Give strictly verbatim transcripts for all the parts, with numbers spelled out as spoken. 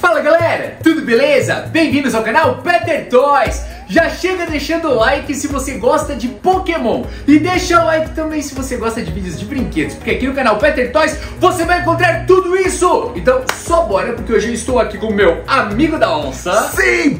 Fala galera, tudo beleza? Bem-vindos ao canal Peter Toys. Já chega deixando o like se você gosta de Pokémon e deixa o like também se você gosta de vídeos de brinquedos, porque aqui no canal Peter Toys você vai encontrar tudo isso. Então só bora, porque hoje eu estou aqui com o meu amigo da onça. Sim,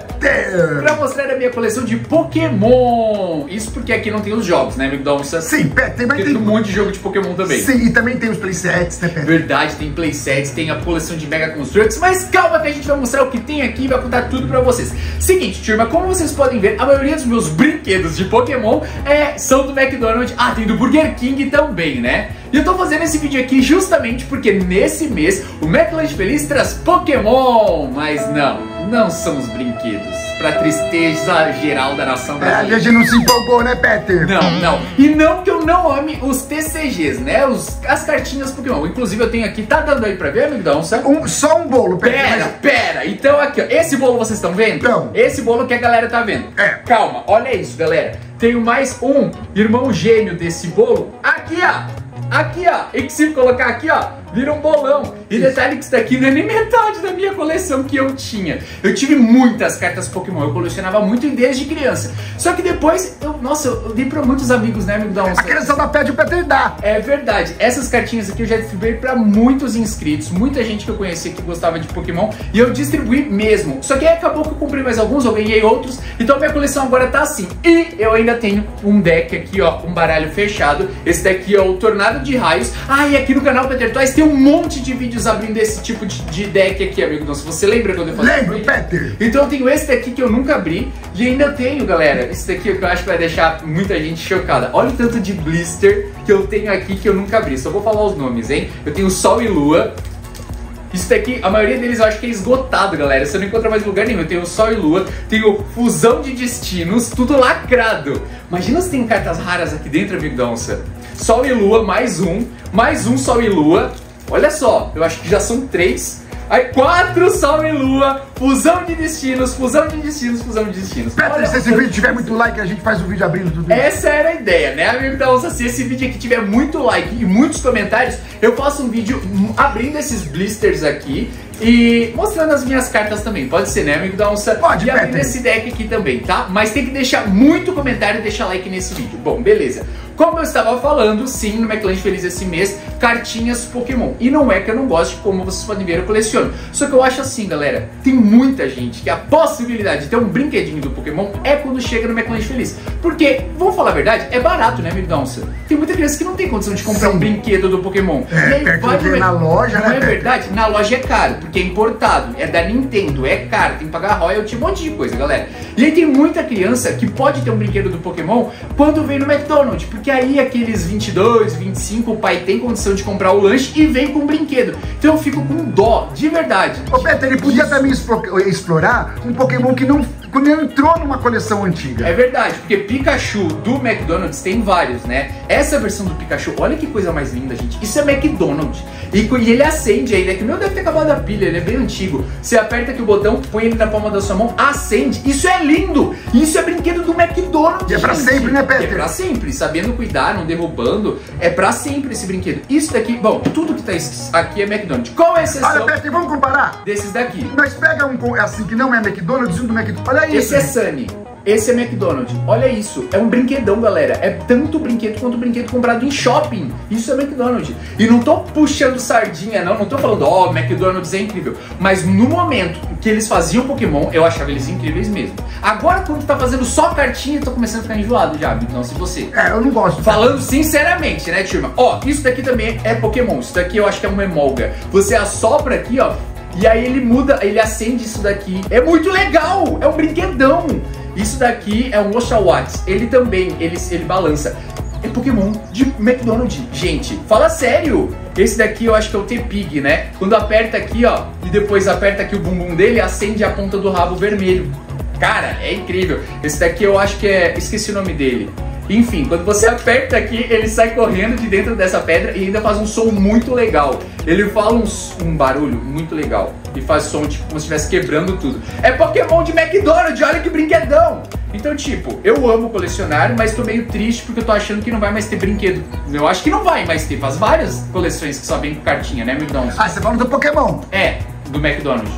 Peter! Pra mostrar a minha coleção de Pokémon. Isso porque aqui não tem os jogos, né, amigo da onça? Sim, Peter, mas tem um monte de jogo de Pokémon também. Sim, e também tem os playsets, né, Peter? Verdade, tem playsets, tem a coleção de Mega Constructs, mas calma que a gente vai mostrar o que tem aqui e vai contar tudo pra vocês. Seguinte, turma, como vocês podem ver, a maioria dos meus brinquedos de Pokémon é, são do McDonald's. Ah, tem do Burger King também, né? E eu tô fazendo esse vídeo aqui justamente porque nesse mês o McLanche Feliz traz Pokémon. Mas não, não são os brinquedos, pra tristeza geral da nação brasileira. É, a gente não se empolgou, né, Peter? Não, não. E não que eu não ame os T C Gs, né? Os, as cartinhas Pokémon. Inclusive eu tenho aqui, tá dando aí pra ver, amigo da onça? Um, só um bolo, Peter. Pera, mas... pera. Então aqui, ó. Esse bolo vocês estão vendo? Então. Esse bolo que a galera tá vendo. É. Calma, olha isso, galera. Tenho mais um irmão gêmeo desse bolo. Aqui, ó. Aqui, ó. E que se colocar aqui, ó, vira um bolão. E Isso. detalhe que isso daqui não é nem metade da minha coleção que eu tinha. Eu tive muitas cartas Pokémon. Eu colecionava muito desde criança. Só que depois, eu, nossa, eu dei pra muitos amigos, né, amigo da onça? A criançada pede o Peter dá. É verdade. Essas cartinhas aqui eu já distribuí pra muitos inscritos. Muita gente que eu conhecia que gostava de Pokémon. E eu distribuí mesmo. Só que aí acabou que eu comprei mais alguns, eu ganhei outros. Então minha coleção agora tá assim. E eu ainda tenho um deck aqui, ó, um baralho fechado. Esse daqui é o Tornado de Raios. Ah, e aqui no canal Peter Toys tem um monte de vídeos abrindo esse tipo de, de deck aqui, amigo. Então, se você lembra quando eu falei? Lembro, Peter. Então eu tenho esse daqui que eu nunca abri. E ainda tenho, galera, esse daqui que eu acho que vai deixar muita gente chocada. Olha o tanto de blister que eu tenho aqui que eu nunca abri. Só vou falar os nomes, hein? Eu tenho Sol e Lua. Isso daqui, a maioria deles eu acho que é esgotado, galera. Você não encontra mais em lugar nenhum. Eu tenho Sol e Lua, tenho Fusão de Destinos, tudo lacrado. Imagina se tem cartas raras aqui dentro, amigo da onça. Sol e Lua, mais um, mais um Sol e Lua. Olha só, eu acho que já são três. Aí quatro Sol e Lua, Fusão de Destinos, Fusão de Destinos, Fusão de Destinos. Peter, Olha, se esse vídeo tiver muito like, a gente faz o vídeo abrindo tudo isso. essa era a ideia, né, amigo da onça? Se esse vídeo aqui tiver muito like e muitos comentários, eu faço um vídeo abrindo esses blisters aqui e mostrando as minhas cartas também. Pode ser, né, amigo da onça? Pode, e abrindo Peter. esse deck aqui também, tá? Mas tem que deixar muito comentário e deixar like nesse vídeo. Bom, beleza. Como eu estava falando, sim, no McLanche Feliz esse mês, cartinhas Pokémon. E não é que eu não goste, como vocês podem ver, eu coleciono. Só que eu acho assim, galera, tem muita gente que a possibilidade de ter um brinquedinho do Pokémon é quando chega no McLanche Feliz. Porque, vamos falar a verdade, é barato, né, amigo da onça? Tem muita criança que não tem condição de comprar Sim. um brinquedo do Pokémon. É, e aí perto vai de no ver na loja, não né, é Peter? verdade? Na loja é caro, porque é importado, é da Nintendo, é caro, tem que pagar royalty, um monte de coisa, galera. E aí tem muita criança que pode ter um brinquedo do Pokémon quando vem no McDonald's, porque aí aqueles vinte e dois, vinte e cinco, o pai tem condição de comprar o lanche e vem com um brinquedo. Então eu fico com dó, de verdade. Ô, Peter, ele podia Isso. também explo- explorar um Pokémon que não, que não entrou numa coleção antiga. É verdade, porque Pikachu do McDonald's tem vários, né? Essa versão do Pikachu, olha que coisa mais linda, gente. Isso é McDonald's. E, e ele acende aí, né? Que o meu deve ter acabado a pilha, ele é bem antigo. Você aperta aqui o botão, põe ele na palma da sua mão, acende. Isso é lindo! Isso é brinquedo do McDonald's, E é pra gente. sempre, né, Peter? É pra sempre, sabendo cuidar, não derrubando. É pra sempre esse brinquedo. Isso daqui, bom, tudo que tá aqui é McDonald's. Qual é a exceção Olha, Peter, vamos comparar? desses daqui? Nós pega um com- assim que não é McDonald's e um do McDonald's. Olha isso. Esse é Sunny. Esse é McDonald's. Olha isso. É um brinquedão, galera. É tanto brinquedo quanto brinquedo comprado em shopping. Isso é McDonald's. E não tô puxando sardinha, não. Não tô falando, ó, oh, McDonald's é incrível. Mas no momento que eles faziam Pokémon, eu achava eles incríveis mesmo. Agora, quando tá fazendo só cartinha, eu tô começando a ficar enjoado já. Então, se você... É, eu não gosto. Falando sinceramente, né, turma? Ó, isso daqui também é Pokémon. Isso daqui eu acho que é uma Emolga. Você assopra aqui, ó, e aí ele muda, ele acende isso daqui. É muito legal! É um brinquedão! Isso daqui é um Oshawott. Ele também, ele, ele balança. É Pokémon de McDonald's, gente. Fala sério! Esse daqui eu acho que é o T-Pig, né? Quando aperta aqui, ó, e depois aperta aqui o bumbum dele, acende a ponta do rabo vermelho. Cara, é incrível. Esse daqui eu acho que é... esqueci o nome dele. Enfim, quando você aperta aqui, ele sai correndo de dentro dessa pedra e ainda faz um som muito legal. Ele fala um, um barulho muito legal e faz som tipo como se estivesse quebrando tudo. É Pokémon de McDonald's, olha que brinquedão! Então, tipo, eu amo colecionar, mas tô meio triste porque eu tô achando que não vai mais ter brinquedo. Eu acho que não vai mais ter, faz várias coleções que só vem com cartinha, né, McDonald's? Ah, você fala do Pokémon. É, do McDonald's.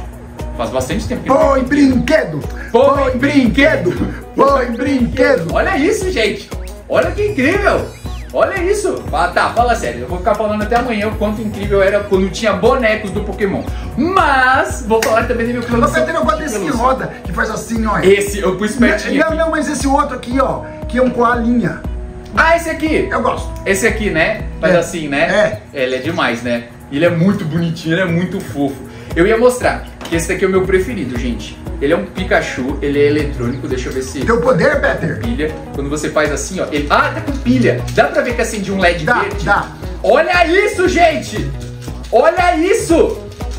Faz bastante tempo que Põe brinquedo! Põe brinquedo! Põe brinquedo! Olha isso, gente! Olha que incrível! Olha isso! Ah, tá, fala sério, eu vou ficar falando até amanhã o quanto incrível era quando tinha bonecos do Pokémon. Mas, vou falar também da minha coleção. Mas eu gosto desse que roda, que faz assim, ó. Esse, eu pus pertinho. Não, aqui. não, mas esse outro aqui, ó, que é um coalinha. Ah, esse aqui! Eu gosto. Esse aqui, né? Faz É. assim, né? É. Ele é demais, né? Ele é muito bonitinho, ele é muito fofo. Eu ia mostrar que esse daqui é o meu preferido, gente. Ele é um Pikachu, ele é eletrônico, deixa eu ver se... Teu poder, Peter? Pilha. Quando você faz assim, ó, ele... Ah, tá com pilha. Dá pra ver que acende um L E D Dá, verde? dá. Olha isso, gente! Olha isso!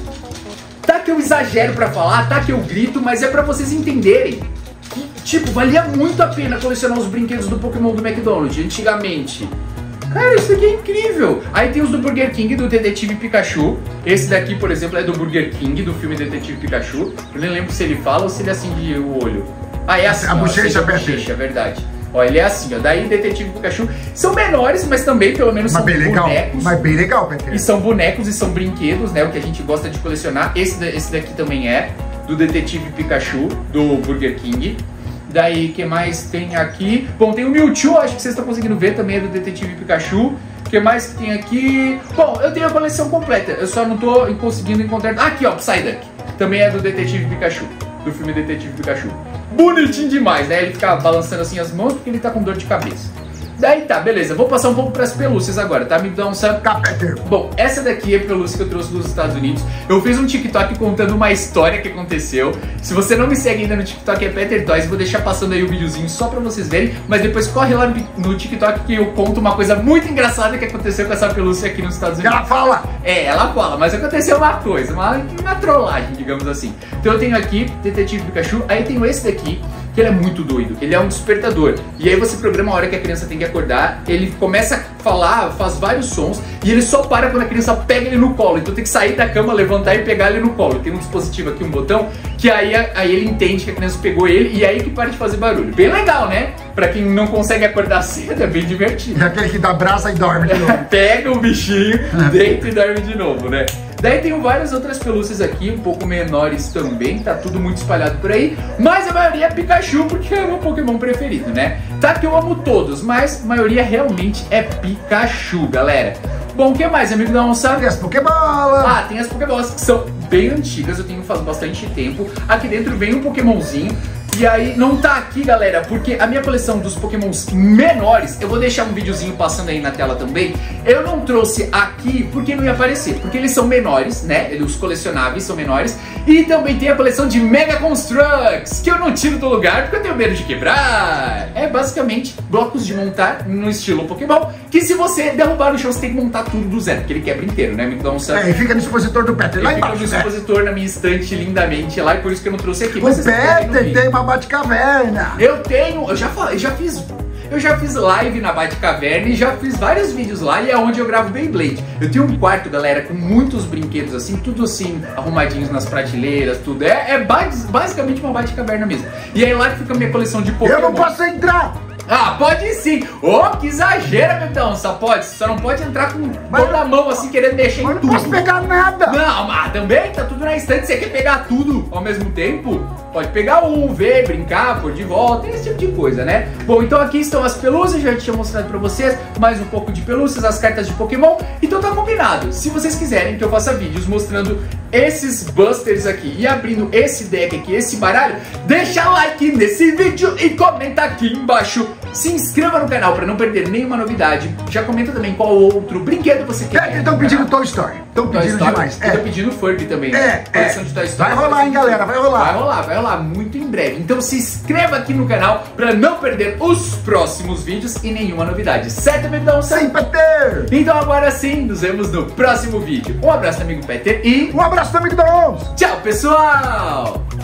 Tá que eu exagero pra falar, tá que eu grito, mas é pra vocês entenderem. Que, tipo, valia muito a pena colecionar os brinquedos do Pokémon do McDonald's, antigamente. Cara, isso aqui é incrível! Aí tem os do Burger King, do Detetive Pikachu. Esse daqui, por exemplo, é do Burger King, do filme Detetive Pikachu. Eu nem lembro se ele fala ou se ele acende o olho. Ah, é assim, A ó, bochecha, acende a bochecha, é verdade. Ó, ele é assim, ó. Daí Detetive Pikachu. São menores, mas também, pelo menos, Mas são bem legal. bonecos. Mas bem legal, Peter. E são bonecos e são brinquedos, né? O que a gente gosta de colecionar. Esse, esse daqui também é do Detetive Pikachu, do Burger King. Daí, o que mais tem aqui? Bom, tem o Mewtwo, acho que vocês estão conseguindo ver, também é do Detetive Pikachu. O que mais que tem aqui? Bom, eu tenho a coleção completa, eu só não tô conseguindo encontrar... Ah, aqui, ó, Psyduck. Também é do Detetive Pikachu, do filme Detetive Pikachu. Bonitinho demais, né? Ele fica balançando assim as mãos porque ele tá com dor de cabeça. Daí tá, beleza, vou passar um pouco pras pelúcias agora, tá? Me dá um salve. Tá, Peter. Bom, essa daqui é a pelúcia que eu trouxe dos Estados Unidos. Eu fiz um TikTok contando uma história que aconteceu. Se você não me segue ainda no TikTok, é Peter Toys. Vou deixar passando aí o videozinho só pra vocês verem. Mas depois corre lá no TikTok que eu conto uma coisa muito engraçada que aconteceu com essa pelúcia aqui nos Estados Unidos. Ela fala. É, ela fala, mas aconteceu uma coisa, uma, uma trollagem, digamos assim. Então eu tenho aqui Detetive Pikachu, aí tenho esse daqui, que ele é muito doido, ele é um despertador. E aí você programa a hora que a criança tem que acordar, ele começa a falar, faz vários sons, e ele só para quando a criança pega ele no colo. Então tem que sair da cama, levantar e pegar ele no colo. Tem um dispositivo aqui, um botão, que aí, aí ele entende que a criança pegou ele, e aí que para de fazer barulho. Bem legal, né? Pra quem não consegue acordar cedo, é bem divertido. É aquele que dá braça e dorme de novo. Pega o bichinho, deita e dorme de novo, né? Daí tem várias outras pelúcias aqui, um pouco menores também, tá tudo muito espalhado por aí. Mas a maioria é Pikachu, porque é o meu Pokémon preferido, né? Tá que eu amo todos, mas a maioria realmente é Pikachu, galera. Bom, o que mais, amigo da onça? Tem as Pokébolas. Ah, tem as Pokébolas que são bem antigas, eu tenho faz bastante tempo. Aqui dentro vem um Pokémonzinho. E aí, não tá aqui, galera, porque a minha coleção dos Pokémons menores, eu vou deixar um videozinho passando aí na tela também. Eu não trouxe aqui porque não ia aparecer, porque eles são menores, né? Os colecionáveis são menores. E também tem a coleção de Mega Constructs, que eu não tiro do lugar porque eu tenho medo de quebrar. É basicamente blocos de montar no estilo Pokémon, que se você derrubar no chão, você tem que montar tudo do zero, porque ele quebra inteiro, né? Então, É, e fica no expositor do Peter, lá ele fica embaixo. no expositor, na minha estante, lindamente lá, e por isso que eu não trouxe aqui. O Mas vocês podem ver no Peter vídeo. tem uma Batcaverna. Eu tenho, eu já falei, já fiz, eu já fiz live na Batcaverna e já fiz vários vídeos lá, e é onde eu gravo Beyblade. Eu tenho um quarto, galera, com muitos brinquedos assim, tudo assim, arrumadinhos nas prateleiras, tudo. É, é bas- basicamente uma Batcaverna mesmo. E aí lá que fica a minha coleção de Pokémon. Eu não posso entrar. Ah, pode sim! Ô, oh, que exagero, então, só pode, só não pode entrar com Mas- toda a mão assim, querendo mexer Eu em não tudo. posso pegar nada. Não, mas também tá tudo na estante. Você quer pegar tudo ao mesmo tempo? Pode pegar um, ver, brincar, pôr de volta, esse tipo de coisa, né? Bom, então aqui estão as pelúcias, já tinha mostrado pra vocês mais um pouco de pelúcias, as cartas de Pokémon. Então tá combinado. Se vocês quiserem que eu faça vídeos mostrando esses busters aqui e abrindo esse deck aqui, esse baralho, deixa like nesse vídeo e comenta aqui embaixo. Se inscreva no canal pra não perder nenhuma novidade. Já comenta também qual outro brinquedo você quer. Peter, estão pedindo Toy Story. Estão Toy pedindo Story. demais. E tô É. pedindo Furby também, É, né? Coleção é. de Toy Story. Vai rolar, hein, galera, vai rolar. Vai rolar, vai rolar muito em breve. Então se inscreva aqui no canal pra não perder os próximos vídeos e nenhuma novidade. Certo, amigo da onça? Sim, Peter. Então agora sim, nos vemos no próximo vídeo. Um abraço, amigo Peter, e Um abraço, amigo da onça. tchau, pessoal!